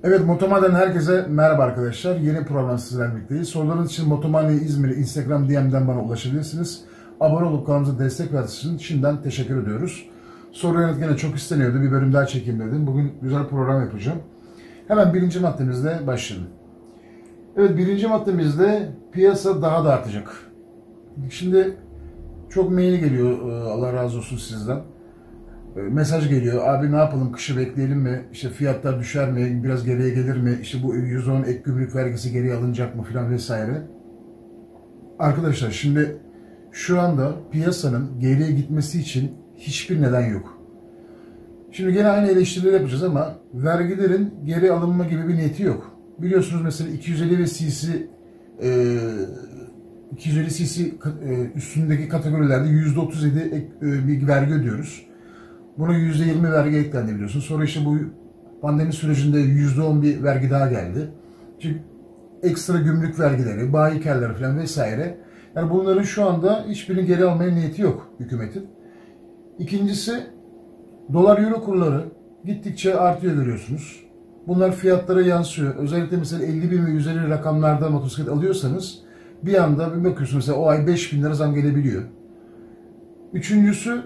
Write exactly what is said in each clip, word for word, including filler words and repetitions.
Evet, Motomani'den herkese merhaba arkadaşlar. Yeni program sizlerle birlikteyiz. Sorularınız için Motomani İzmir Instagram D M'den bana ulaşabilirsiniz. Abone olup kanalımıza destek verdiğiniz için şimdiden teşekkür ediyoruz. Soru yanıt gene çok isteniyordu. Bir bölüm daha çekeyim dedim. Bugün güzel program yapacağım. Hemen birinci maddemizle başlayalım. Evet, birinci maddemizde piyasa daha da artacak. Şimdi çok mail geliyor, Allah razı olsun sizden. Mesaj geliyor, abi ne yapalım, kışı bekleyelim mi, işte fiyatlar düşer mi, biraz geriye gelir mi, işte bu yüzde on ek gümrük vergisi geriye alınacak mı filan vesaire. Arkadaşlar şimdi şu anda piyasanın geriye gitmesi için hiçbir neden yok. Şimdi gene aynı eleştirileri yapacağız ama vergilerin geri alınma gibi bir niyeti yok. Biliyorsunuz mesela iki yüz elli ve cc e, iki yüz elli cc e, üstündeki kategorilerde yüzde otuz yedi ek, e, bir vergi ödüyoruz. Buna yüzde yirmi vergi eklendi biliyorsun. Sonra işte bu pandemi sürecinde yüzde on bir vergi daha geldi. Çünkü ekstra gümrük vergileri, bayikerler falan vesaire. Yani bunların şu anda hiçbirini geri almaya niyeti yok hükümetin. İkincisi, dolar euro kurları gittikçe artıyor görüyorsunuz. Bunlar fiyatlara yansıyor. Özellikle mesela elli bin ve üzeri rakamlarda motosiklet alıyorsanız bir anda bir bakıyorsunuz mesela o ay beş bin lira zam gelebiliyor. Üçüncüsü,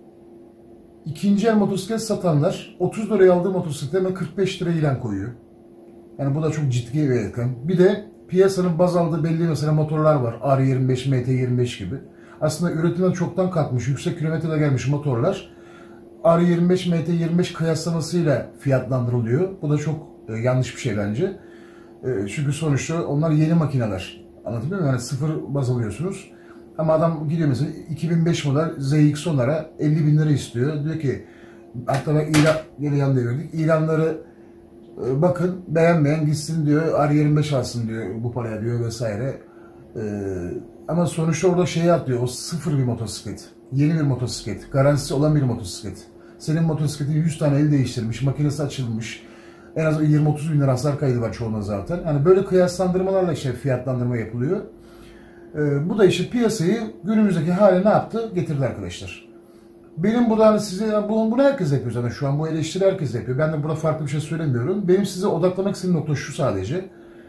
İkinci el motosiklet satanlar otuz liraya aldığı motosiklete hemen kırk beş lira ilan koyuyor. Yani bu da çok ciddi bir rakam. Bir de piyasanın baz aldığı belli mesela motorlar var. R yirmi beş, M T yirmi beş gibi. Aslında üretimden çoktan kalkmış, yüksek kilometrede gelmiş motorlar R yirmi beş, M T yirmi beş kıyaslamasıyla fiyatlandırılıyor. Bu da çok e, yanlış bir şey bence. E, çünkü sonuçta onlar yeni makineler. Anlatabiliyor muyum? Yani sıfır baz alıyorsunuz. Ama adam gidiyor mesela iki bin beş model Z X onlara elli bin lira istiyor. Diyor ki, hatta ben ilan, geri yan devirdik. İlanları e, bakın, beğenmeyen gitsin diyor, R yirmi beş alsın diyor bu paraya diyor vesaire. E, ama sonuçta orada şeyi atlıyor, o sıfır bir motosiklet. Yeni bir motosiklet, garantisi olan bir motosiklet. Senin motosikletin yüz tane el değiştirmiş, makinesi açılmış. En az yirmi otuz bin lira hasar kaydı var çoğunda zaten. Yani böyle kıyaslandırmalarla işte fiyatlandırma yapılıyor. Ee, bu da işte piyasayı günümüzdeki hale ne yaptı? Getirdi arkadaşlar. Benim burada hani size, bunu, bunu herkes yapıyor zaten şu an, bu eleştiri herkes yapıyor. Ben de burada farklı bir şey söylemiyorum. Benim size odaklamak istediğim nokta şu sadece.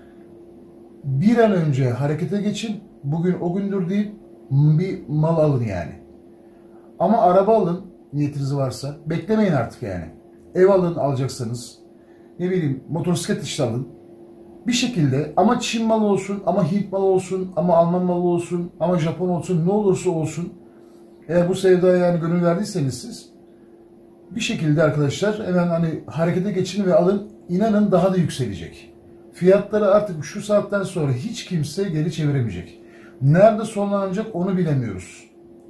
Bir an önce harekete geçin. Bugün o gündür değil, bir mal alın yani. Ama araba alın, niyetiniz varsa. Beklemeyin artık yani. Ev alın alacaksanız. Ne bileyim, motosiklet işte alın. Bir şekilde ama Çin malı olsun, ama Hint malı olsun, ama Alman malı olsun, ama Japon olsun, ne olursa olsun, eğer bu sevdaya yani gönül verdiyseniz siz, bir şekilde arkadaşlar hemen hani harekete geçin ve alın, inanın daha da yükselecek. Fiyatları artık şu saatten sonra hiç kimse geri çeviremeyecek. Nerede sonlanacak onu bilemiyoruz.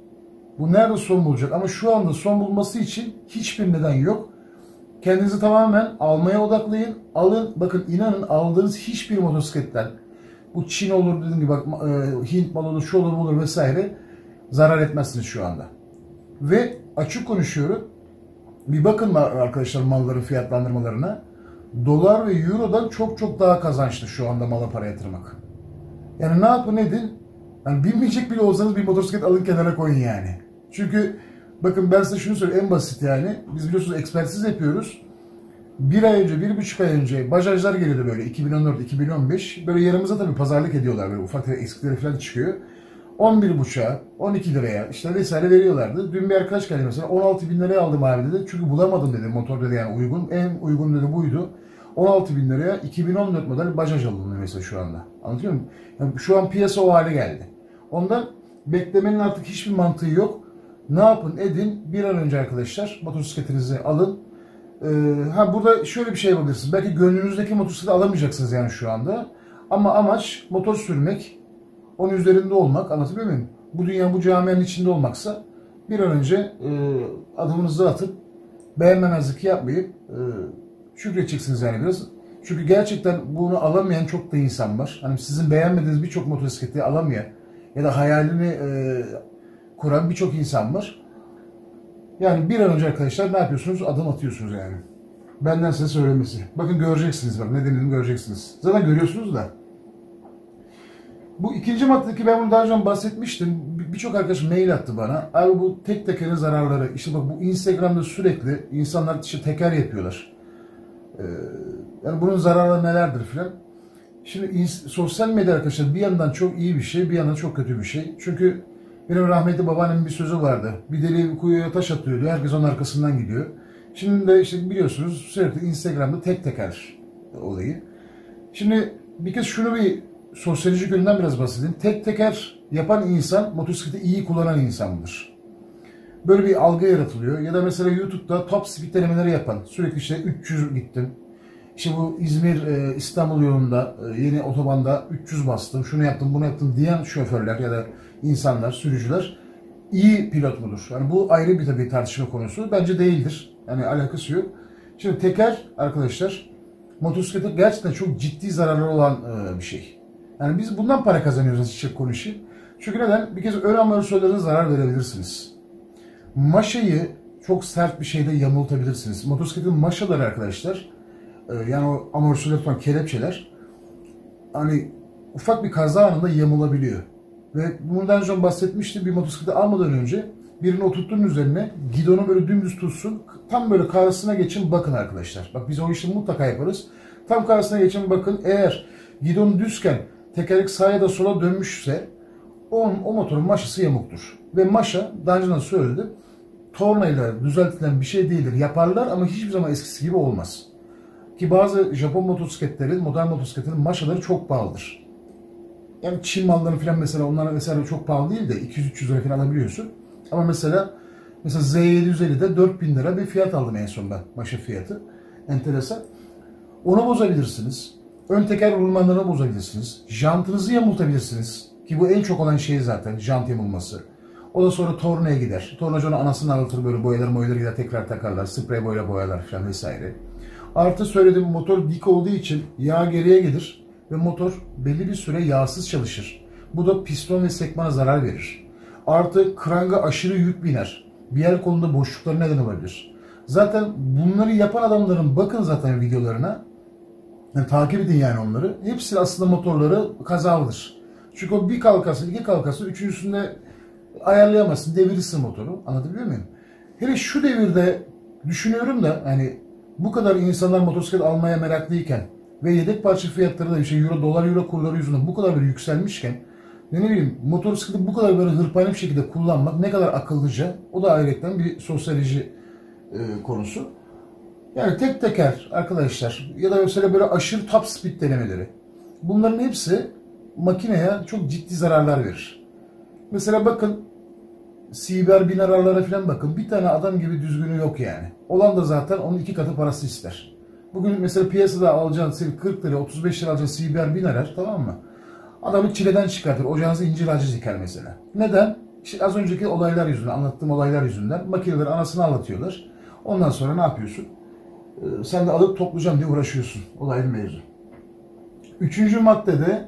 Bu nerede son bulacak, ama şu anda son bulması için hiçbir neden yok. Kendinizi tamamen almaya odaklayın. Alın, bakın inanın aldığınız hiçbir motosikletten, bu Çin olur dediğim gibi, bak e, Hint malı olur, şu olur bu olur vesaire, zarar etmezsiniz şu anda. Ve açık konuşuyorum, bir bakın arkadaşlar malların fiyatlandırmalarına. Dolar ve Euro'dan çok çok daha kazançlı şu anda mala para yatırmak. Yani ne yapın edin, yani bilmeyecek bile olsanız bir motosiklet alın kenara koyun yani. Çünkü bakın ben size şunu söyleyeyim, en basit yani. Biz biliyorsunuz ekspertiz yapıyoruz. Bir ay önce, bir buçuk ay önce bajajlar geliyordu böyle iki bin on dört iki bin on beş. Böyle yanımıza tabii pazarlık ediyorlar, böyle ufak tefek eksikleri falan çıkıyor. on bir buçuğa, on iki liraya işte vesaire veriyorlardı. Dün bir arkadaş geldi mesela, on altı bin liraya aldım abi dedi. Çünkü bulamadım dedi, motor dedi yani uygun. En uygun dedi buydu. on altı bin liraya iki bin on dört model bajaj alınıyor mesela şu anda. Anlatıyor muyum? Yani şu an piyasa o hale geldi. Ondan beklemenin artık hiçbir mantığı yok. Ne yapın edin, bir an önce arkadaşlar motosikletinizi alın. Ee, ha burada şöyle bir şey yapabilirsiniz. Belki gönlünüzdeki motosikleti alamayacaksınız yani şu anda. Ama amaç motor sürmek, onun üzerinde olmak, anlatabiliyor muyum? Bu dünya, bu camianın içinde olmaksa bir an önce e, adımınızı atıp beğenmemezlik yapmayıp e, şükredeceksiniz yani biraz. Çünkü gerçekten bunu alamayan çok da insan var. Hani sizin beğenmediğiniz birçok motosikleti alamayan ya da hayalini e, kuran birçok insan var. Yani bir an önce arkadaşlar ne yapıyorsunuz? Adım atıyorsunuz yani. Benden size söylemesi. Bakın göreceksiniz, bak nedenini göreceksiniz. Zaten görüyorsunuz da. Bu ikinci maddedeki, ben bunu daha önce bahsetmiştim. Birçok arkadaş mail attı bana. Abi bu tek tekerin zararları. İşte bak bu Instagram'da sürekli insanlar işte teker yapıyorlar. Ee, Yani bunun zararları nelerdir filan. Şimdi sosyal medya arkadaşlar bir yandan çok iyi bir şey, bir yandan çok kötü bir şey. Çünkü benim rahmetli babaannemin bir sözü vardı. Bir deli kuyuya taş atıyordu, herkes onun arkasından gidiyor. Şimdi de işte biliyorsunuz sürekli Instagram'da tek teker olayı. Şimdi bir kez şunu bir sosyolojik yönden biraz bahsedeyim. Tek teker yapan insan motosikleti iyi kullanan insandır. Böyle bir algı yaratılıyor. Ya da mesela YouTube'da top speed denemeleri yapan, sürekli işte üç yüz gittim. İşte bu İzmir e, İstanbul yolunda e, yeni otobanda üç yüz bastım, şunu yaptım, bunu yaptım diyen şoförler ya da insanlar, sürücüler iyi pilot mudur? Yani bu ayrı bir tabii tartışma konusu. Bence değildir. Yani alakası yok. Şimdi teker arkadaşlar motosiklete gerçekten çok ciddi zararlı olan e, bir şey. Yani biz bundan para kazanıyoruz açıkça konuşayım. Çünkü neden? Bir kez ön amortisörlerine zarar verebilirsiniz. Maşayı çok sert bir şeyde yamultabilirsiniz. Motosikletin maşaları arkadaşlar, yani o amortisörler tutan kelepçeler hani ufak bir kaza anında yamulabiliyor. Ve bundan önce bahsetmiştim, bir motosikleti almadan önce birini oturttuğun üzerine gidonu böyle dümdüz tutsun. Tam böyle karşısına geçin bakın arkadaşlar. Bak biz o işi mutlaka yaparız. Tam karşısına geçin bakın, eğer gidon düzken tekerlek sağa ya da sola dönmüşse o, o motorun maşası yamuktur. Ve maşa daha önce de söyledim, tornayla düzeltilen bir şey değildir. Yaparlar ama hiçbir zaman eskisi gibi olmaz. Ki bazı Japon motosikletlerin, modern motosikletlerin maşaları çok pahalıdır. Yani Çin malları falan mesela, onlara mesela çok pahalı değil de iki yüz üç yüz lira falan alabiliyorsun. Ama mesela mesela Z yedi yüz ellide dört bin lira bir fiyat aldım en son ben, maşa fiyatı. Enteresan. Onu bozabilirsiniz. Ön teker rulmanlarını bozabilirsiniz. Jantınızı yamultabilirsiniz. Ki bu en çok olan şey zaten, jant yamulması. O da sonra tornaya gider. Tornacı onu anasını anlatır, böyle boyalar boyalar gider, tekrar takarlar. Sprey boyayla boyalar falan vesaire. Artı söylediğim, motor dik olduğu için yağ geriye gelir ve motor belli bir süre yağsız çalışır. Bu da piston ve sekmana zarar verir. Artı kranga aşırı yük biner. Bir yer kolunda boşlukları neden olabilir. Zaten bunları yapan adamların bakın zaten videolarına. Yani takip edin yani onları. Hepsi aslında motorları kazalıdır. Çünkü o bir kalkası, iki kalkası, üçüncüsünde ayarlayamazsın, devirirsin motoru. Anlatabiliyor muyum? Hele şu devirde düşünüyorum da hani bu kadar insanlar motosiklet almaya meraklıyken ve yedek parça fiyatları da işte euro, dolar euro kurları yüzünden bu kadar böyle yükselmişken, ne bileyim, motosikleti bu kadar böyle hırpani bir şekilde kullanmak ne kadar akıllıca, o da ayrıca bir sosyoloji e, konusu. Yani tek teker arkadaşlar ya da mesela böyle aşırı top speed denemeleri, bunların hepsi makineye çok ciddi zararlar verir. Mesela bakın Siber bin ararlara falan bakın. Bir tane adam gibi düzgünü yok yani. Olan da zaten onun iki katı parası ister. Bugün mesela piyasada alacağın kırk lira, otuz beş lira alacağın Siber bin arar, tamam mı? Adamı çileden çıkartır. Ocağınızı incir ağacı diker mesela. Neden? İşte az önceki olaylar yüzünden, anlattığım olaylar yüzünden makineleri anasını ağlatıyorlar. Ondan sonra ne yapıyorsun? Ee, sen de alıp toplayacağım diye uğraşıyorsun. Olaylı mevzu. Üçüncü maddede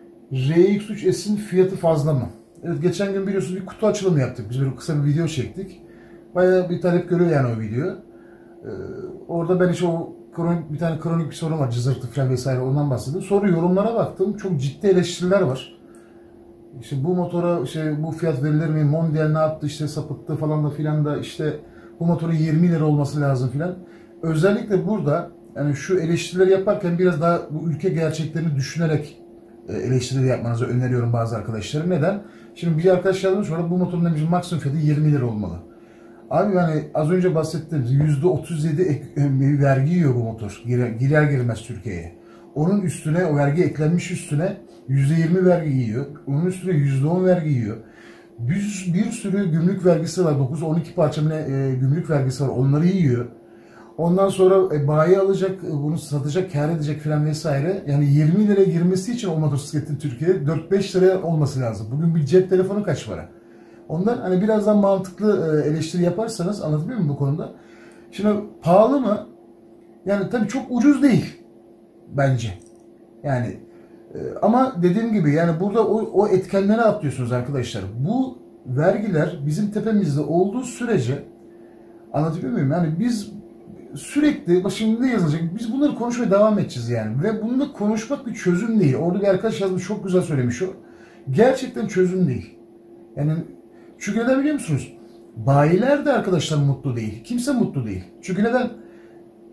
R X üç S'in fiyatı fazla mı? Evet, geçen gün biliyorsunuz bir kutu açılımı yaptık. Biz böyle kısa bir video çektik. Bayağı bir talep görüyor yani o video. Ee, orada ben işte o kronik, bir tane kronik bir sorun var. Cızırtı falan vesaire, ondan bahsettim. Sonra yorumlara baktım. Çok ciddi eleştiriler var. İşte bu motora işte bu fiyat verilir mi? Mondial ne yaptı, işte sapıttı falan da filan da, işte bu motorun yirmi lira olması lazım filan. Özellikle burada yani şu eleştirileri yaparken biraz daha bu ülke gerçeklerini düşünerek eleştiri yapmanızı öneriyorum bazı arkadaşlara. Neden? Şimdi bir arkadaş yazmış var, bu motorun demiş maksimum fiyatı yirmi lira olmalı. Abi yani az önce bahsettiğimiz yüzde otuz yedi vergi yiyor bu motor. Girer, girer girmez Türkiye'ye. Onun üstüne, o vergi eklenmiş üstüne yüzde yirmi vergi yiyor. Onun üstüne yüzde on vergi yiyor. Bir, bir sürü gümrük vergisi var. dokuz on iki parça e, gümrük vergisi var. Onları yiyor. Ondan sonra e, bayi alacak, bunu satacak, kâr edecek falan vesaire. Yani yirmi liraya girmesi için o motosikletin Türkiye'de dört beş liraya olması lazım. Bugün bir cep telefonu kaç para? Ondan hani birazdan mantıklı e, eleştiri yaparsanız, anlatabiliyor muyum bu konuda? Şimdi pahalı mı? Yani tabii çok ucuz değil bence. Yani e, ama dediğim gibi yani burada o, o etkenleri atlıyorsunuz arkadaşlar. Bu vergiler bizim tepemizde olduğu sürece, anlatabiliyor muyum? Yani biz sürekli, bak şimdi ne yazılacak? Biz bunları konuşmaya devam edeceğiz yani. Ve bununla konuşmak bir çözüm değil. Orada bir arkadaş yazmış, çok güzel söylemiş o. Gerçekten çözüm değil. Yani çünkü neden biliyor musunuz? Bayiler de arkadaşlar mutlu değil. Kimse mutlu değil. Çünkü neden?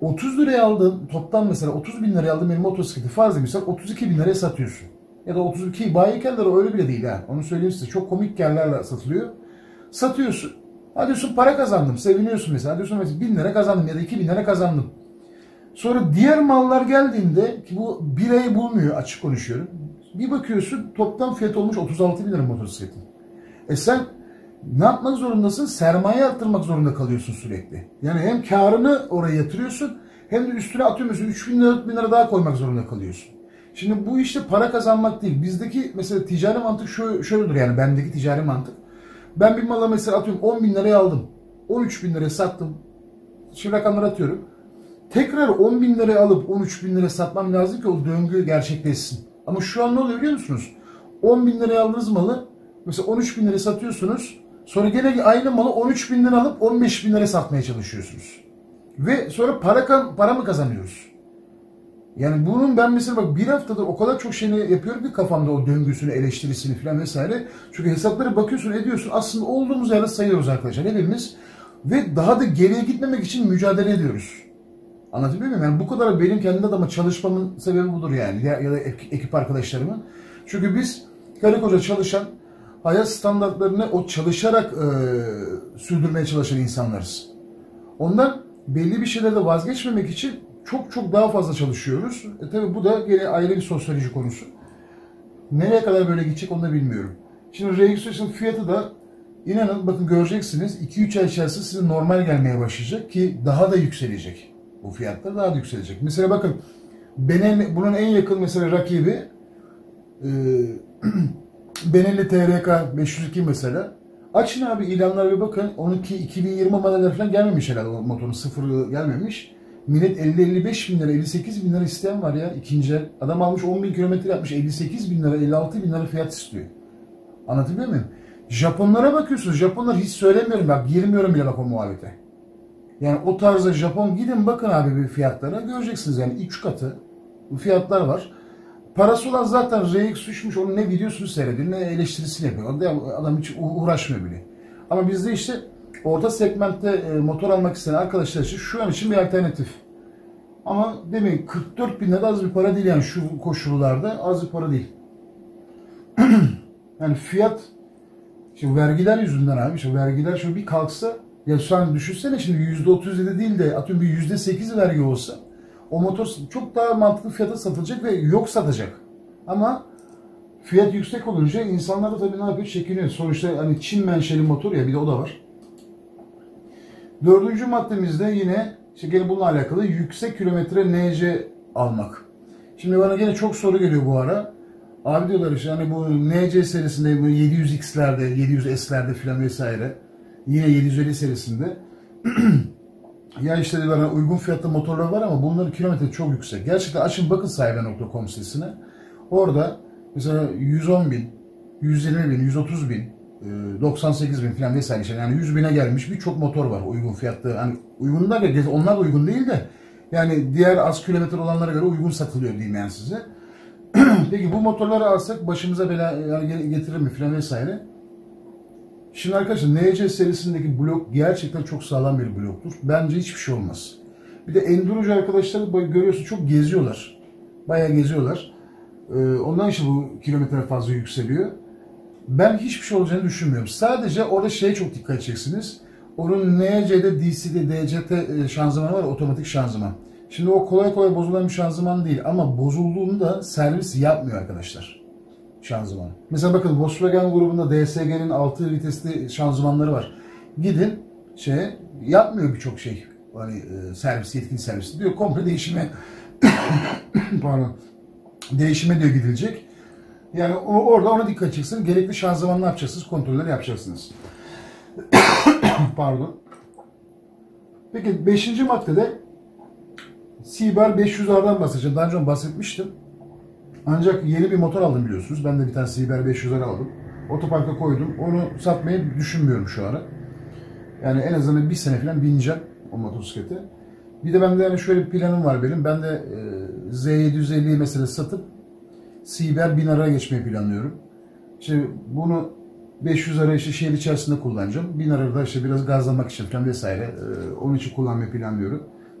otuz liraya aldığın, toptan mesela otuz bin liraya aldığın bir motosikleti farz misal otuz iki bin liraya satıyorsun. Ya da otuz iki, bayi yerleri öyle bile değil ha. Onu söyleyeyim size. Çok komik yerlerle satılıyor. Satıyorsun. Hadi diyorsun para kazandım. Seviniyorsun mesela. Diyorsun mesela bin lira kazandım ya da iki bin lira kazandım. Sonra diğer mallar geldiğinde, ki bu bir ayı bulmuyor, açık konuşuyorum. Bir bakıyorsun toplam fiyat olmuş otuz altı bin lira motosikletin. E sen ne yapmak zorundasın? Sermaye arttırmak zorunda kalıyorsun sürekli. Yani hem karını oraya yatırıyorsun hem de üstüne atıyorsun üç bin lira dört bin lira daha koymak zorunda kalıyorsun. Şimdi bu işte para kazanmak değil. Bizdeki mesela ticari mantık şöyle, şöyledir yani bendeki ticari mantık. Ben bir mala mesela atıyorum on bin liraya aldım. on üç bin liraya sattım. Şimdi rakamları atıyorum. Tekrar on bin liraya alıp on üç bin liraya satmam lazım ki o döngü gerçekleşsin. Ama şu an ne oluyor biliyor musunuz? on bin liraya aldığınız malı mesela on üç bin liraya satıyorsunuz. Sonra gene aynı malı on üç bin lira alıp on beş bin liraya satmaya çalışıyorsunuz. Ve sonra para, para mı kazanıyoruz? Yani bunun ben mesela bak bir haftadır o kadar çok şeyini yapıyorum ki kafamda o döngüsünü, eleştirisini falan vesaire. Çünkü hesaplara bakıyorsun, ediyorsun. Aslında olduğumuz yerde sayıyoruz arkadaşlar hepimiz. Ve daha da geriye gitmemek için mücadele ediyoruz. Anlatabiliyor muyum? Yani bu kadar benim kendi adıma çalışmamın sebebi budur yani. Ya, ya da ekip arkadaşlarımın. Çünkü biz karı koca çalışan, hayat standartlarını o çalışarak e, sürdürmeye çalışan insanlarız. Ondan belli bir şeylerde vazgeçmemek için çok çok daha fazla çalışıyoruz. E tabi bu da gene ayrı bir sosyoloji konusu. Nereye kadar böyle gidecek onu da bilmiyorum. Şimdi R X üçün fiyatı da inanın bakın göreceksiniz iki üç ay içerisinde size normal gelmeye başlayacak ki daha da yükselecek. Bu fiyatlar daha da yükselecek. Mesela bakın Benelli, bunun en yakın mesela rakibi e, Benelli T R K beş yüz iki mesela. Açın abi ilanlara bir bakın. Onunki iki bin yirmi modeller falan gelmemiş herhalde. O motorun sıfırı gelmemiş. Millet elli elli beş bin lira, elli sekiz bin lira isteyen var ya ikinci el. Adam almış on bin kilometre yapmış. elli sekiz bin lira, elli altı bin lira fiyat istiyor. Anlatabiliyor muyum? Japonlara bakıyorsunuz. Japonlar hiç söylemiyorum bak. Girmiyorum bile bak o muhabbete. Yani o tarzda Japon gidin bakın abi bir fiyatlara. Göreceksiniz yani üç katı fiyatlar var. Parası olan zaten R X üçmüş, onun ne videosunu seyrediyor ne eleştirisini yapıyor. Adam hiç uğraşmıyor bile. Ama bizde işte orta segmentte motor almak isteyen arkadaşlar için şu an için bir alternatif. Ama demeyin kırk dört bin lira az bir para değil yani şu koşullarda az bir para değil. Yani fiyat işte vergiler yüzünden abi işte vergiler şöyle bir kalksa ya şu an düşünsene şimdi yüzde otuz yedi değil de atıyorum bir yüzde sekiz vergi olsa o motor çok daha mantıklı fiyata satılacak ve yok satacak. Ama fiyat yüksek olunca insanlar da tabii ne yapıyor? Çekiniyor. Sonuçta hani Çin menşeli motor ya bir de o da var. Dördüncü maddemizde yine işte gene bununla alakalı yüksek kilometre N C almak. Şimdi bana gene çok soru geliyor bu ara. Abi diyorlar işte hani bu N C serisinde bu yedi yüz X'lerde, yedi yüz S'lerde filan vesaire. Yine yedi yüz elli serisinde. Ya işte diyorlar uygun fiyatlı motorlar var ama bunların kilometre çok yüksek. Gerçekten açın bakın sahibe nokta com sitesine. Orada mesela yüz on bin, yüz yirmi bin, yüz otuz bin, doksan sekiz bin falan vesaire şey. Yani yüz bine gelmiş birçok motor var uygun fiyatlı. Hani uygun da onlar da uygun değil de yani diğer az kilometre olanlara göre uygun satılıyor diyeyim yani size. Peki bu motorları alsak başımıza bela yani getirir mi falan vesaire. Şimdi arkadaşlar N C serisindeki blok gerçekten çok sağlam bir bloktur. Bence hiçbir şey olmaz. Bir de endurocu arkadaşlar görüyorsun çok geziyorlar. Bayağı geziyorlar. Ondan işte bu kilometre fazla yükseliyor. Ben hiçbir şey olacağını düşünmüyorum. Sadece orada şeye çok dikkat edeceksiniz. Onun N C'de D C'de D C T şanzımanı var, otomatik şanzıman. Şimdi o kolay kolay bozulan bir şanzıman değil ama bozulduğunda servis yapmıyor arkadaşlar. Şanzıman. Mesela bakın Volkswagen grubunda D S G'nin altı vitesli şanzımanları var. Gidin şey yapmıyor birçok şey. Hani e, servis, yetkili servis diyor komple değişime pardon. Değişime diyor gidilecek. Yani o, orada ona dikkat edeceksiniz. Gerekli şanzıman ne yapacaksınız? Kontrolleri yapacaksınız. Pardon. Peki beşinci maddede Cyber beş yüz R'dan bahsedeceğim. Daha önce bahsetmiştim. Ancak yeni bir motor aldım biliyorsunuz. Ben de bir tane Cyber beş yüz R aldım. Otoparka koydum. Onu satmayı düşünmüyorum şu ara. Yani en azından bir sene falan bineceğim o motosiklete. Bir de bende yani şöyle bir planım var benim. Ben de e, Z yedi yüz elliyi mesela satıp Cyber bin R'ya geçmeyi planlıyorum. İşte bunu beş yüz R işte şehir içerisinde kullanacağım. bin R'da işte biraz gazlamak için falan vesaire. E, onun için kullanmayı planlıyorum.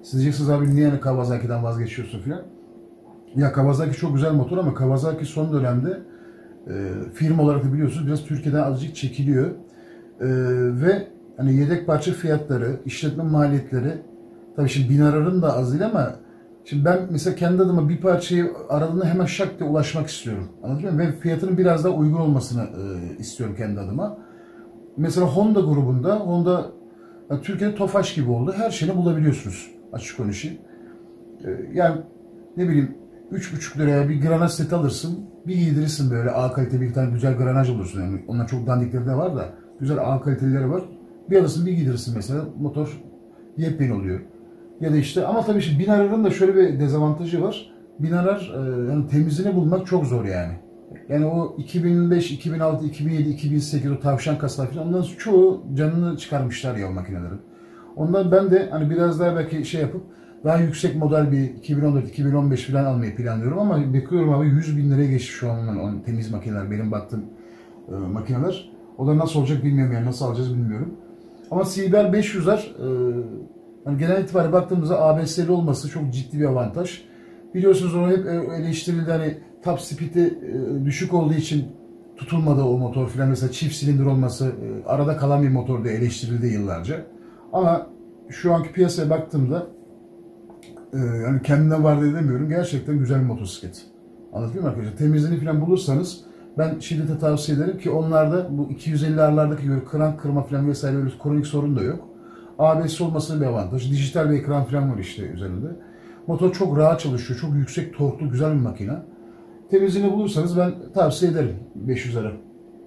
Siz diyeceksiniz abi niye yani Kawasaki'den vazgeçiyorsun filan. Ya Kawasaki çok güzel motor ama Kawasaki son dönemde e, firma olarak da biliyorsunuz biraz Türkiye'den azıcık çekiliyor. E, ve hani yedek parça fiyatları, işletme maliyetleri, tabii şimdi bin ararın da az değil ama şimdi ben mesela kendi adıma bir parçayı aradığında hemen şak diye ulaşmak istiyorum. Anladın mı? Ve fiyatının biraz daha uygun olmasını e, istiyorum kendi adıma. Mesela Honda grubunda, Honda yani Türkiye'de Tofaş gibi oldu. Her şeyini bulabiliyorsunuz. Açık konuşayım. E, yani ne bileyim üç buçuk liraya bir granaj seti alırsın. Bir giydirirsin böyle A kalite bir tane güzel granaj olursun. Yani onlar çok dandikleri de var da güzel A kalitelileri var. Bir alırsın bir giydirirsin mesela. Motor yepyeni oluyor. Ya da işte ama tabii şimdi Binarar'ın da şöyle bir dezavantajı var. Binarar e, yani temizliğini bulmak çok zor yani. Yani o iki bin beş, iki bin altı, iki bin yedi, iki bin sekiz o tavşan kasalar falan onların çoğu canını çıkarmışlar ya o makinelerin. Ondan ben de hani biraz daha belki şey yapıp daha yüksek model bir iki bin on dört, iki bin on beş falan almayı planlıyorum ama bakıyorum abi yüz bin liraya geçti şu an on temiz makineler benim baktığım e, makineler. O da nasıl olacak bilmiyorum yani nasıl alacağız bilmiyorum. Ama C B R beş yüzler e, yani genel itibariyle baktığımızda A B S'li olması çok ciddi bir avantaj. Biliyorsunuz onu hep eleştirildi hani top speed'i düşük olduğu için tutulmadı o motor filan mesela çift silindir olması arada kalan bir motor diye eleştirildi yıllarca. Ama şu anki piyasaya baktığımda yani kendine var diye demiyorum gerçekten güzel bir motosiklet. Anlatayım mı arkadaşlar? Temizliğini filan bulursanız ben şiddete tavsiye ederim ki onlarda bu iki yüz elli R'lardaki böyle krank kırma filan vesaire böyle kronik sorun da yok. A B S olmasının bir avantajı. Dijital bir ekran falan var işte üzerinde. Motor çok rahat çalışıyor. Çok yüksek torklu güzel bir makine. Temizliğini bulursanız ben tavsiye ederim beş yüz lira.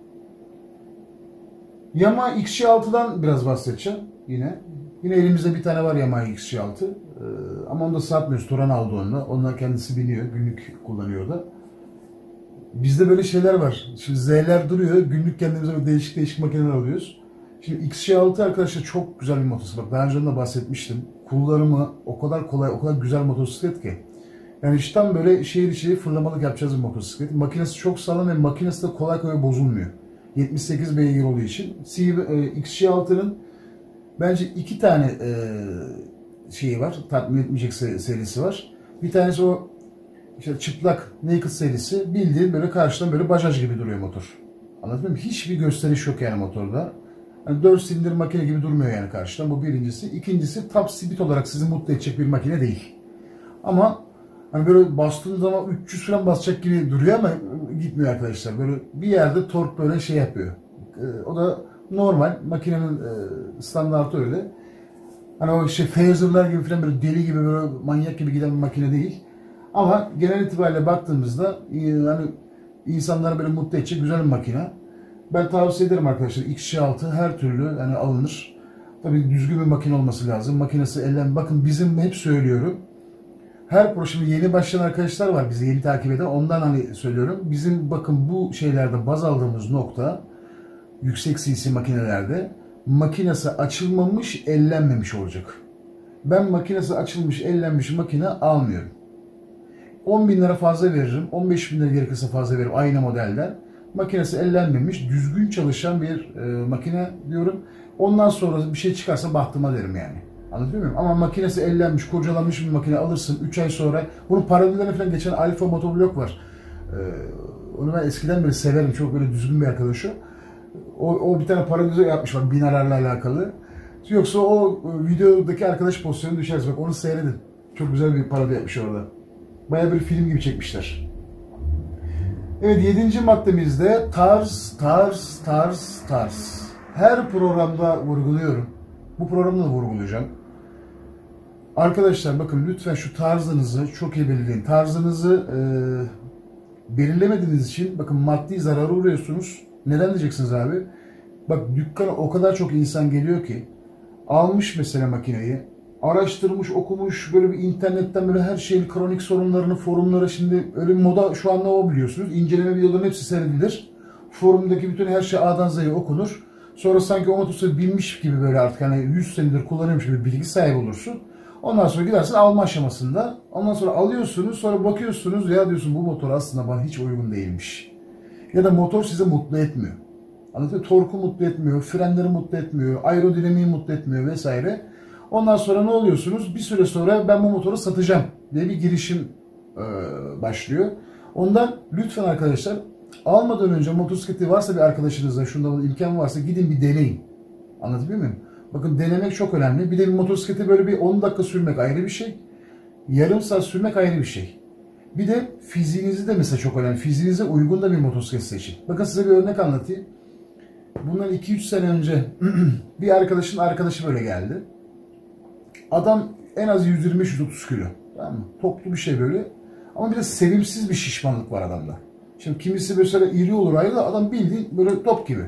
Yamaha X J altı'dan biraz bahsedeceğim yine. Yine elimizde bir tane var Yamaha X J altı. Ee, ama onu da satmıyoruz. Turan aldı onunla. Onunla kendisi biniyor. Günlük kullanıyor da. Bizde böyle şeyler var. Şimdi Z'ler duruyor. Günlük kendimize değişik değişik makineler alıyoruz. Şimdi X J altı arkadaşlar çok güzel bir motosiklet. Daha önce de bahsetmiştim. Kullanımı o kadar kolay, o kadar güzel motosiklet ki. Yani işte tam böyle şehir içi fırlamalık yapacağız bir motosiklet. Makinesi çok sağlam ve makinesi de kolay kolay bozulmuyor. yetmiş sekiz beygir olduğu için. X J altı'nın bence iki tane e, şeyi var. Tatmin etmeyecek serisi var. Bir tanesi o işte çıplak naked serisi. Bildiğin böyle karşıdan böyle bajaj gibi duruyor motor. Anladın mı? Hiçbir gösteriş yok yani motorda. Yani dört silindir makine gibi durmuyor yani karşıdan. Bu birincisi. İkincisi top speed olarak sizi mutlu edecek bir makine değil. Ama hani böyle bastığınız zaman üç yüz falan basacak gibi duruyor ama gitmiyor arkadaşlar. Böyle bir yerde tork böyle şey yapıyor. Ee, o da normal. Makinenin e, standartı öyle. Hani o işte phaser'lar gibi falan böyle deli gibi böyle manyak gibi giden bir makine değil. Ama genel itibariyle baktığımızda yani insanları böyle mutlu edecek güzel bir makine. Ben tavsiye ederim arkadaşlar. X J altı her türlü yani alınır. Tabii düzgün bir makine olması lazım. Makinesi elden. Bakın bizim hep söylüyorum. Her proje yeni başlayan arkadaşlar var bizi yeni takip eden. Ondan hani söylüyorum. Bizim bakın bu şeylerde baz aldığımız nokta yüksek cc makinelerde makinesi açılmamış, ellenmemiş olacak. Ben makinesi açılmış, ellenmiş makine almıyorum. on bin lira fazla veririm. on beş bin lira gerekirse fazla veririm aynı modelden. Makinesi ellenmemiş, düzgün çalışan bir e, makine diyorum. Ondan sonra bir şey çıkarsa bahtıma derim yani. Anlatıyor muyum? Ama makinesi ellenmiş, kurcalanmış bir makine alırsın. üç ay sonra, bunun paralellerine falan geçen Alfa Motovlog var. Ee, onu ben eskiden beri severim. Çok böyle düzgün bir arkadaşı. O, o bir tane paralelize yapmış bak binarlarla alakalı. Yoksa o videodaki arkadaş pozisyonu düşerse bak onu seyredin. Çok güzel bir paralel yapmış orada. Bayağı bir film gibi çekmişler. Evet yedinci maddemizde tarz, tarz, tarz, tarz. Her programda vurguluyorum. Bu programda da vurgulayacağım. Arkadaşlar bakın lütfen şu tarzınızı çok iyi belirleyin. Tarzınızı e, belirlemediğiniz için bakın maddi zarara uğruyorsunuz. Neden diyeceksiniz abi? Bak dükkana o kadar çok insan geliyor ki almış mesela makineyi, araştırmış, okumuş, böyle bir internetten böyle her şeyin kronik sorunlarını, forumlara şimdi öyle bir moda şu anda o biliyorsunuz. İnceleme videolarının hepsi seyredilir. Forumdaki bütün her şey A'dan Z'ye okunur. Sonra sanki o motosiklet bilmiş gibi böyle artık hani yüz senedir kullanıyormuş gibi bilgi sahibi olursun. Ondan sonra gidersin alma aşamasında. Ondan sonra alıyorsunuz, sonra bakıyorsunuz ya diyorsun bu motor aslında bana hiç uygun değilmiş. Ya da motor sizi mutlu etmiyor. Anladın mı? Torku mutlu etmiyor, frenleri mutlu etmiyor, aerodinamiği mutlu etmiyor vesaire. Ondan sonra ne oluyorsunuz? Bir süre sonra ben bu motoru satacağım diye bir girişim e, başlıyor. Ondan lütfen arkadaşlar almadan önce motosikleti varsa bir arkadaşınızda şundan imkan varsa gidin bir deneyin. Anlatabiliyor muyum? Bakın denemek çok önemli. Bir de bir motosikleti böyle bir on dakika sürmek ayrı bir şey. Yarım saat sürmek ayrı bir şey. Bir de fiziğinizi de mesela çok önemli. Fiziğinize uygun da bir motosiklet seçin. Bakın size bir örnek anlatayım. Bundan iki üç sene önce bir arkadaşın arkadaşı böyle geldi. Adam en az yüz yirmi yüz otuz kilo. Tamam mı? Toplu bir şey böyle. Ama bir de sevimsiz bir şişmanlık var adamda. Şimdi kimisi mesela iri olur ayrı da adam bildiğin böyle top gibi.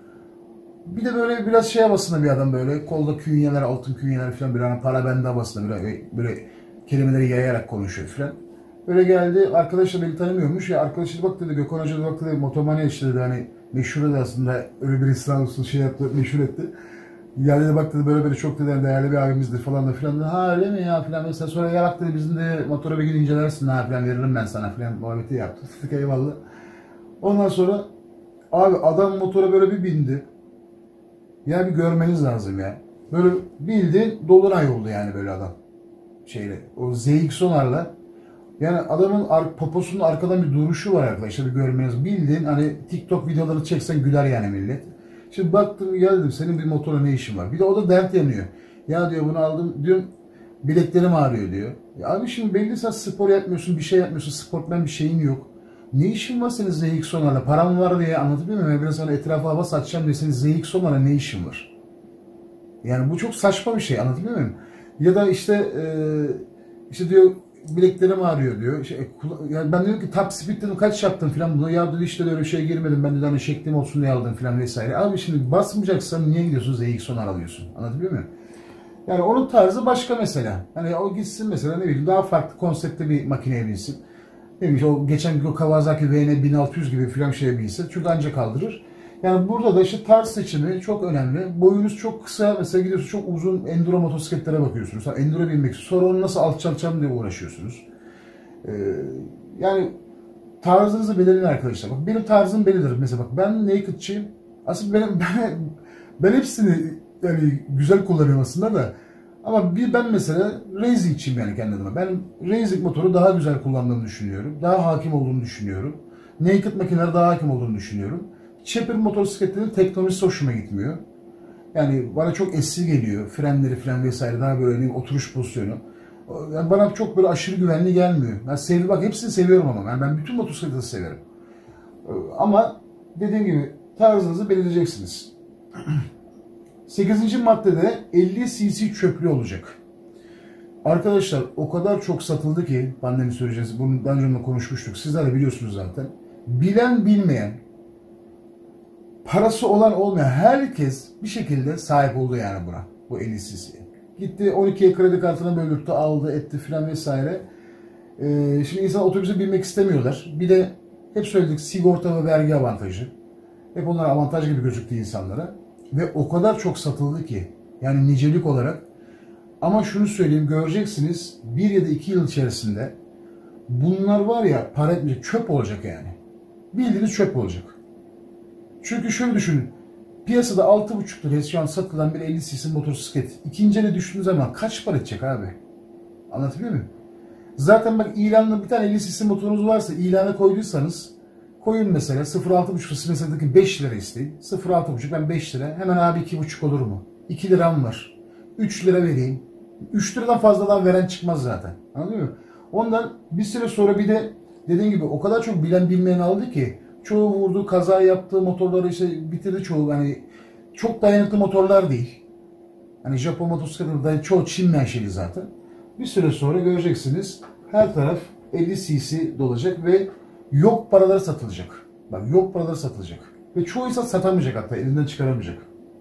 Bir de böyle biraz şey havasında bir adam böyle. Kolda künyeler, altın künyeler falan bir an para bende havasında böyle, böyle kelimeleri yayarak konuşuyor falan. Böyle geldi, arkadaşla beni tanımıyormuş ya, arkadaşı bak dedi, Gökhan Hoca da bak dedi, Motomanya işte dedi, hani meşhur dedi aslında, öyle bir İslam olsun şey yaptı, meşhur etti. Ya dedi bak dedi, böyle böyle çok dedi, değerli bir abimizdir falan da filan dedi, ha öyle mi ya filan, mesela sonra ya bak dedi, bizim de motora bir gün incelersin ha filan, veririm ben sana filan muhabbeti yaptı. Dedik eyvallah. Ondan sonra abi adam motora böyle bir bindi. Ya bir görmeniz lazım ya. Böyle bildiğin dolunay oldu yani böyle adam. Şeyle, o Z X on'larla. Yani adamın ar poposunun arkadan bir duruşu var arkadaşlar, bir görmeniz. Bildiğin hani TikTok videoları çeksen güler yani millet. Şimdi baktım ya dedim, senin bir motorla ne işin var? Bir de o da dert yanıyor. Ya diyor bunu aldım diyorum, bileklerim ağrıyor diyor. Ya abi şimdi belli sen spor yapmıyorsun, bir şey yapmıyorsun, sportmen bir şeyin yok. Ne işin var senin Z X on'larla? Param var diye anlatabiliyor muyum? Ben sana etrafa hava satacağım diye, senin Z X on'larla ne işin var? Yani bu çok saçma bir şey, anlatabiliyor muyum? Ya da işte e, işte diyor bileklerim ağrıyor diyor. İşte, yani ben diyorum ki top speed dedim, kaç yaptın falan bunu. Ya dedi işte öyle bir şeye girmedim ben de, hani şeklim olsun diye aldım falan vesaire. Abi şimdi basmayacaksan niye gidiyorsun Z X on alıyorsun? Anlatabiliyor muyum? Yani onun tarzı başka mesela. Hani o gitsin mesela, ne bileyim, daha farklı konseptte bir makineye binsin. Ne bileyim o geçen gün o Kawasaki V N bin altı yüz gibi falan şeye binsin. Çünkü ancak kaldırır. Yani burada da işte tarz seçimi çok önemli. Boyunuz çok kısa, mesela gidiyorsunuz çok uzun enduro motosikletlere bakıyorsunuz. Ha, enduro binmek, sonra onu nasıl alçaltacağım diye uğraşıyorsunuz. Ee, yani tarzınızı belirleyin arkadaşlar. Bak benim tarzım bellidir. Mesela bak ben naked'çiyim. Aslında benim, ben, ben hepsini yani güzel kullanıyorum aslında da. Ama bir ben mesela racing'çiyim yani kendi adıma. Ben racing motoru daha güzel kullandığımı düşünüyorum. Daha hakim olduğunu düşünüyorum. Naked makineler daha hakim olduğunu düşünüyorum. Chopper motosikletlerin teknolojisi hoşuma gitmiyor. Yani bana çok eski geliyor. Frenleri falan vesaire, daha böyle diyeyim, oturuş pozisyonu. Yani bana çok böyle aşırı güvenli gelmiyor. Ben sev bak hepsini seviyorum ama. Yani ben bütün motosikletleri severim. Ama dediğim gibi tarzınızı belirleyeceksiniz. sekizinci maddede elli cc çöplü olacak. Arkadaşlar o kadar çok satıldı ki pandemi sürecinde, bunu daha önce konuşmuştuk. Sizler de biliyorsunuz zaten. Bilen bilmeyen, parası olan olmayan herkes bir şekilde sahip oldu yani buna. Bu elli cc'ye. Gitti on ikiye kredi kartına bölürttü, aldı, etti filan vesaire. Ee, şimdi insan otobüse binmek istemiyorlar. Bir de hep söyledik, sigorta ve vergi avantajı. Hep onlar avantaj gibi gözüktü insanlara. Ve o kadar çok satıldı ki, yani nicelik olarak. Ama şunu söyleyeyim, göreceksiniz bir ya da iki yıl içerisinde bunlar var ya, para etmeyecek, çöp olacak yani. Bildiğiniz çöp olacak. Çünkü şöyle düşünün, piyasada altı buçuk liraya şu an satılan bir elli cc motosiklet ikinci ele düştüğünüz zaman kaç para edecek abi? Anlatabiliyor muyum? Zaten bak, ilanla bir tane elli cc motorunuz varsa, ilana koyduysanız koyun mesela sıfır altı buçuk mesela beş lira isteyin. sıfır altı buçuk ben beş lira. Hemen abi iki buçuk olur mu? iki liram var. üç lira vereyim. üç liradan fazladan veren çıkmaz zaten. Anladın mı? Ondan bir süre sonra bir de dediğim gibi o kadar çok bilen bilmeyen aldı ki çoğu vurdu, kaza yaptığı motorları işte bitirdi çoğu. Hani çok dayanıklı motorlar değil. Hani Japon motosikletleri çoğu Çin menşeli zaten. Bir süre sonra göreceksiniz her taraf elli cc dolacak ve yok paraları satılacak. Bak yok paraları satılacak. Ve çoğu insan satamayacak, hatta elinden çıkaramayacak.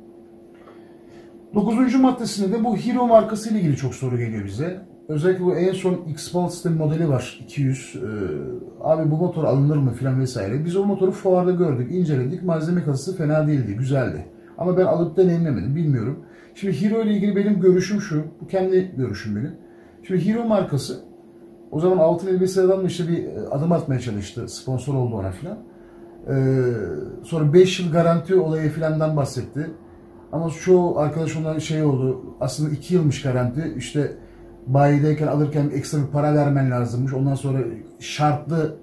Dokuzuncu maddesinde de bu Hero markası ile ilgili çok soru geliyor bize. Özellikle bu en son X-Pulse modeli var iki yüz. Ee, abi bu motor alınır mı filan vesaire. Biz o motoru fuarda gördük, inceledik. Malzeme kalitesi fena değildi, güzeldi. Ama ben alıp deneyimlemedim, bilmiyorum. Şimdi Hero ile ilgili benim görüşüm şu. Bu kendi görüşüm benim. Şimdi Hero markası o zaman altın elbise adam işte bir adım atmaya çalıştı. Sponsor oldu ona filan. Ee, sonra beş yıl garanti olayı filandan bahsetti. Ama çoğu arkadaş ondan şey oldu, aslında iki yılmış garanti, işte bayideyken alırken ekstra bir para vermen lazımmış, ondan sonra şartlı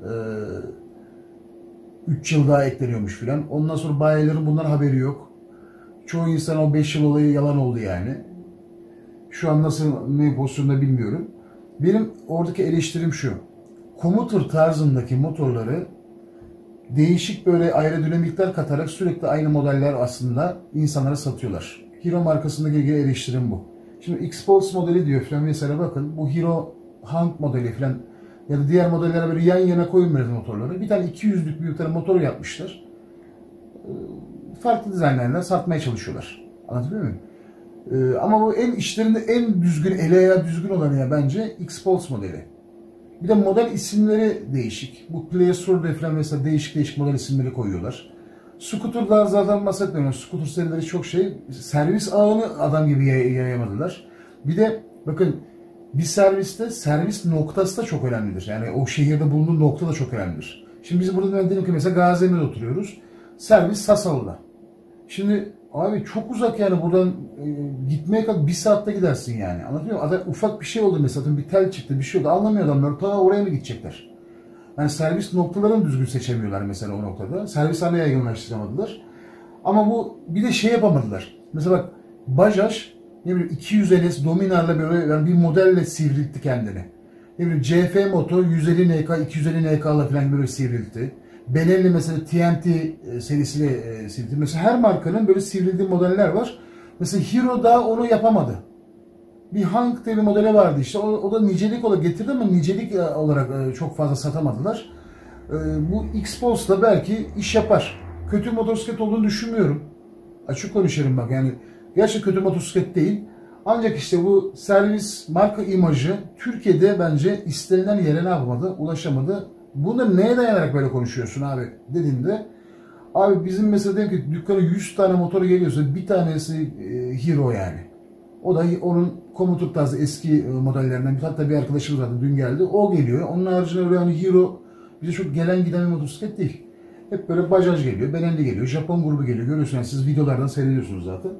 üç yıl daha ekleniyormuş filan. Ondan sonra bayilerin bundan haberi yok. Çoğu insan o beş yıl olayı yalan oldu yani. Şu an nasıl, ne pozisyonda bilmiyorum. Benim oradaki eleştirim şu. Commuter tarzındaki motorları değişik böyle aerodinamikler katarak sürekli aynı modeller aslında insanlara satıyorlar. Hero markasındaki ilgili eleştirim bu. Şimdi X-Pulse modeli diyor falan mesela, bakın bu Hero Hank modeli falan ya da diğer modellere böyle yan yana koyun böyle motorları. Bir tane iki yüzlük bir tane motor yapmışlar. Farklı dizaynlarla satmaya çalışıyorlar. Anlatabiliyor muyum? Ee, ama bu en işlerinde en düzgün, ele ayağı düzgün olan ya bence X-Pulse modeli. Bir de model isimleri değişik. Bu Pleasure falan mesela değişik değişik model isimleri koyuyorlar. Scooter'lar zaten bahsetmiyorum. Scooter serileri çok şey. Servis ağını adam gibi yay yayamadılar. Bir de bakın, bir serviste servis noktası da çok önemlidir. Yani o şehirde bulunduğu nokta da çok önemlidir. Şimdi biz burada diyelim ki mesela Gaziantep'te oturuyoruz. Servis Sasalı'da. Şimdi abi çok uzak yani buradan e, gitmeye kalk bir saatte gidersin yani. Anlatıyor muyum? Adam, ufak bir şey oldu mesela, bir tel çıktı, bir şey oldu, anlamıyor adamlar. Ta oraya mı gidecekler? Yani servis noktalarını düzgün seçemiyorlar mesela o noktada. Servis haline yaygınlaştıramadılar. Ama bu bir de şey yapamadılar. Mesela bak, Bajaj ne bileyim iki yüz N S Dominar'la böyle yani bir modelle sivriltti kendini. Ne bileyim C F Moto yüz elli N K, iki yüz elli N K'la falan böyle sivriltti. Benelli mesela T M T serisiyle e, sivrildi. Mesela her markanın böyle sivrildiği modeller var. Mesela Hero da onu yapamadı. Bir Hank diye bir modeli vardı işte. O, o da nicelik olarak getirdi ama nicelik olarak e, çok fazla satamadılar. E, bu X-Pulse da belki iş yapar. Kötü motosiklet olduğunu düşünmüyorum. Açık konuşuyorum bak yani. Gerçekten kötü motosiklet değil. Ancak işte bu servis marka imajı Türkiye'de bence istenilen yere ne yapamadı? Ulaşamadı. Bunu neye dayanarak böyle konuşuyorsun abi dediğinde, abi bizim mesela diyelim ki dükkana yüz tane motoru geliyorsa bir tanesi e, Hero yani. O da onun Commuter tarzı eski modellerinden, hatta bir arkadaşımız vardı dün geldi, o geliyor. Onun haricinde öyle hani Hero bize çok gelen giden bir motosiklet değil. Hep böyle Bajaj geliyor, Benelli geliyor, Japon grubu geliyor. Görüyorsunuz yani, siz videolardan seyrediyorsunuz zaten.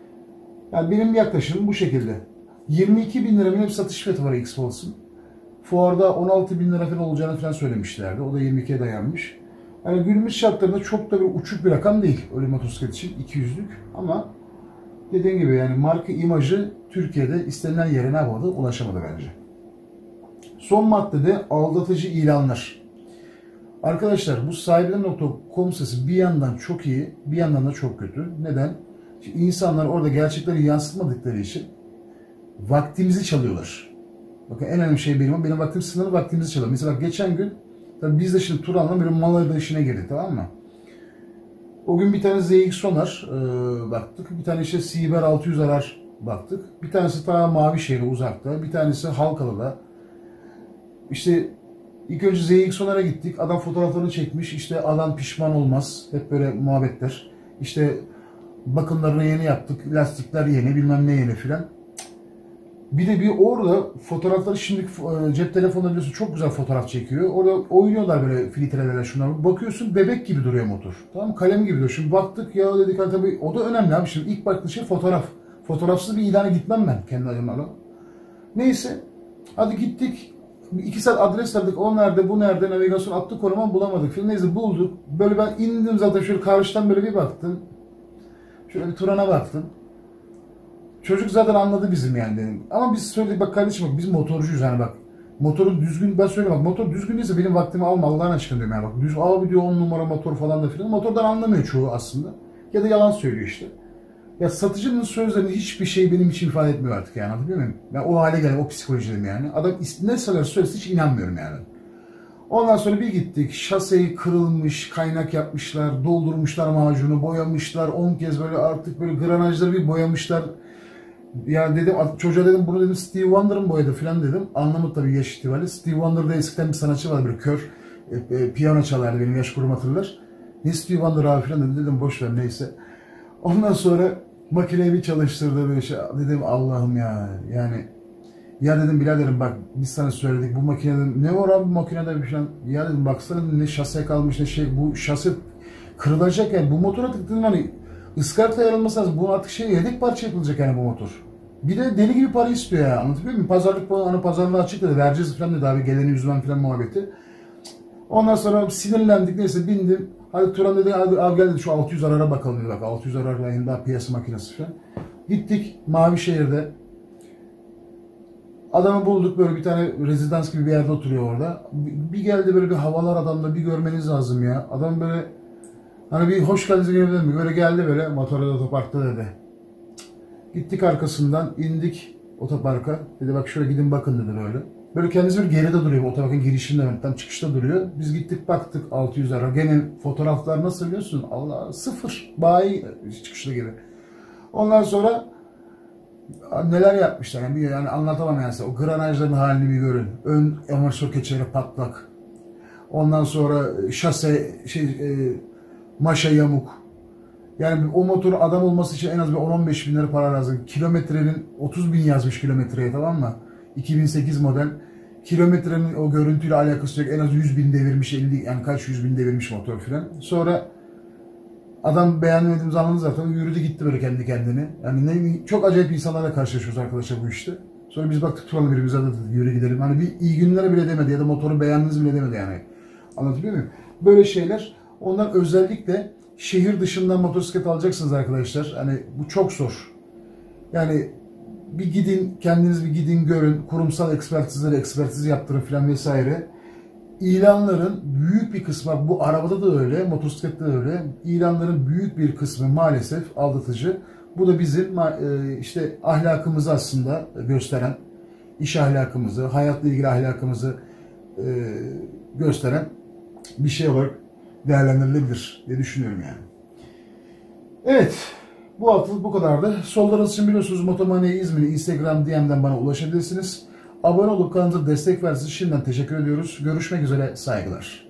Yani benim yaklaşımım bu şekilde. yirmi iki bin lira benim satış fiyatı var X-Pulse'un. Fuarda on altı bin lira falan olacağını falan söylemişlerdi. O da yirmi ikiye dayanmış. Yani günümüz şartlarında çok da bir uçuk bir rakam değil öyle motosiklet için, iki yüzlük. Ama dediğim gibi yani marka imajı Türkiye'de istenilen yere ne yapamadı? Ulaşamadı bence. Son maddede aldatıcı ilanlar. Arkadaşlar bu sahibinden nokta com sitesi bir yandan çok iyi, bir yandan da çok kötü. Neden? Şimdi insanlar orada gerçekleri yansıtmadıkları için vaktimizi çalıyorlar. Bakın en önemli şey benim, benim vaktim sınırlı, vaktimizi çalıyor. Mesela bak, geçen gün tabii biz de şimdi Turan'la böyle mal işine girdik, tamam mı? O gün bir tane Z X Sonar e, baktık, bir tane işte Siber altı yüz arar baktık. Bir tanesi ta Mavişehir'e uzakta, bir tanesi Halkalı'da. İşte ilk önce Z X Sonar'a gittik, adam fotoğraflarını çekmiş, işte adam pişman olmaz, hep böyle muhabbetler. İşte bakımlarını yeni yaptık, lastikler yeni, bilmem ne yeni filan. Bir de bir orada fotoğrafları, şimdi cep telefonunda biliyorsun çok güzel fotoğraf çekiyor. Orada oynuyorlar böyle filtrelerle şunlar. Bakıyorsun bebek gibi duruyor motor. Tamam, kalem gibi duruyor. Şimdi baktık ya dedik, tabii o da önemli abi. Şimdi ilk baktığı şey fotoğraf. Fotoğrafsız bir ilana gitmem ben kendi adıma. Neyse hadi gittik. iki saat adres verdik. O nerede, bu nerede, navigasyon attık, konuma bulamadık. Falan. Neyse bulduk. Böyle ben indim zaten, şöyle karşıdan böyle bir baktım. Şöyle bir Turan'a baktım. Çocuk zaten anladı bizim yani dedim. Ama biz söyledik, bak kardeşim bak biz motorcuyuz yani bak. Motorun düzgün, ben söyleyeyim bak, motor düzgün değilse benim vaktimi alma Allah'ın aşkına diyorum yani bak. Düz abi diyor, on numara motor falan da filan. Motordan anlamıyor çoğu aslında. Ya da yalan söylüyor işte. Ya satıcının sözlerinde hiçbir şey benim için ifade etmiyor artık yani, anlatabiliyor muyum? Ben o hale geldim, o psikolojideyim yani. Adam ne söyler söylesin hiç inanmıyorum yani. Ondan sonra bir gittik, şaseyi kırılmış, kaynak yapmışlar, doldurmuşlar macunu, boyamışlar, on kez böyle artık böyle granajları bir boyamışlar. Ya dedim çocuğa, dedim bunu dedim Steve Wonder mı boyadı falan dedim. Anlamadı tabii yaş itibariyle. Steve Wonder'da eskiden bir sanatçı var böyle kör. E, e, piyano çalardı, benim yaş kurum hatırlar. Ne Steve Wonder abi falan dedim, dedim boş ver neyse. Ondan sonra makineyi bir çalıştırdı böyle şey. Dedim Allah'ım ya yani. Ya dedim biraderim bak biz sana söyledik bu makinede ne var abi bu makinede bir falan. Ya dedim baksana ne şase kalmış ne şey, bu şase kırılacak yani, bu motora tıktığın hani Iskarta yer alması lazım. Bu artık şey yedek parça yapılacak yani bu motor. Bir de deli gibi para istiyor ya. Anlatabiliyor muyum? Pazarlık hani pazarlığı açık dedi. Vereceğiz falan dedi abi. Geleni yüzmen falan muhabbeti. Ondan sonra sinirlendik. Neyse bindim. Hadi Turan dedi abi, abi gel dedi şu altı yüz arara bakalım dedi. Bak altı yüz arar daha piyasa makinesi falan. Gittik Mavişehir'de. Adamı bulduk, böyle bir tane rezidans gibi bir yerde oturuyor orada. Bir geldi böyle bir havalar adamla, bir görmeniz lazım ya. Adam böyle hani bir hoş geldiniz gelebilir mi? Böyle geldi böyle motorla otoparkta dedi. Gittik arkasından indik otoparka. Dedi bak şöyle gidin bakın dedi böyle. Böyle kendisi bir geride duruyor, otoparkın girişinde, tam çıkışta duruyor. Biz gittik baktık altı yüz ara. Gene fotoğraflar nasıl biliyorsun? Allah sıfır. Bayi çıkışta gibi. Ondan sonra neler yapmışlar yani, yani anlatamam yani. O granajların halini bir görün. Ön amortisör keçeleri patlak. Ondan sonra şase şey e, maşa yamuk. Yani o motorun adam olması için en az bir on on beş bin lira para lazım. Kilometrenin otuz bin yazmış kilometreye, tamam mı? iki bin sekiz model. Kilometrenin o görüntüyle alakası yok. En az yüz bin devirmiş, elli yani kaç yüz bin devirmiş motor filan. Sonra adam beğenmediğimiz anladınız zaten, yürüdü gitti böyle kendi kendine. Yani ne, çok acayip insanlarla karşılaşıyoruz arkadaşlar bu işte. Sonra biz baktık Turan'la birimize de yürü gidelim. Hani bir iyi günlere bile demedi ya da motoru beğendiniz bile demedi yani. Anlatabiliyor muyum? Böyle şeyler. Ondan özellikle şehir dışından motosiklet alacaksınız arkadaşlar. Hani bu çok zor. Yani bir gidin, kendiniz bir gidin görün. Kurumsal ekspertizleri, ekspertiz yaptırın filan vesaire. İlanların büyük bir kısmı, bu arabada da öyle, motosiklette de öyle. İlanların büyük bir kısmı maalesef aldatıcı. Bu da bizim işte ahlakımızı aslında gösteren, iş ahlakımızı, hayatla ilgili ahlakımızı gösteren bir şey olarak değerlendirilebilir diye düşünüyorum yani. Evet, bu haftalık bu kadardı. Sorularınız için biliyorsunuz Motomania İzmir Instagram D M'den bana ulaşabilirsiniz. Abone olup kanalımıza destek versiniz. Şimdiden teşekkür ediyoruz. Görüşmek üzere, saygılar.